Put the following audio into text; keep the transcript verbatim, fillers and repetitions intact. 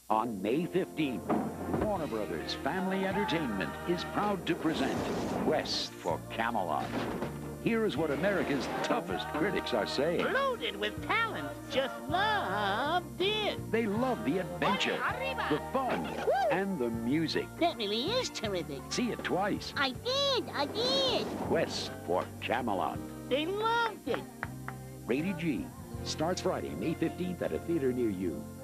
On May fifteenth, Warner Brothers Family Entertainment is proud to present Quest for Camelot. Here is what America's toughest critics are saying. Loaded with talent, just love this. They love the adventure, the fun, and the music. That really is terrific. See it twice. I did, I did. Quest for Camelot. They loved it. Rated G. Starts Friday, May fifteenth at a theater near you.